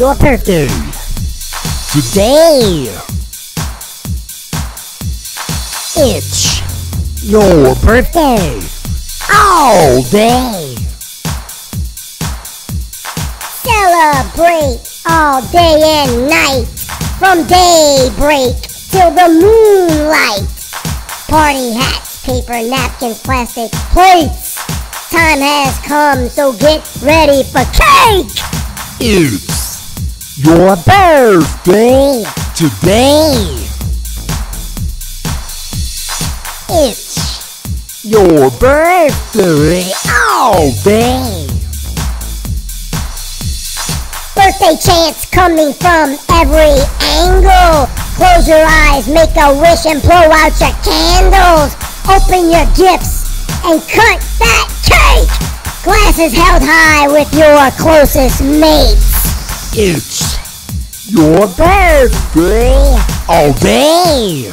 your birthday. Today, it's your birthday all day. Celebrate all day and night, from daybreak till the moonlight. Party hats, paper napkins, plastic plates. Time has come, so get ready for cake. It's your birthday today. It's your birthday all day. Birthday chants coming from every angle. Close your eyes, make a wish and blow out your candles. Open your gifts and cut that cake. Glasses held high with your closest mates. It's your birthday all day.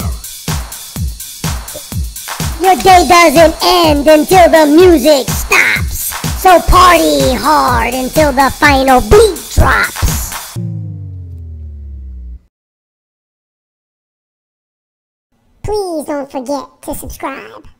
Your day doesn't end until the music stops. So party hard until the final beat drops. Please don't forget to subscribe.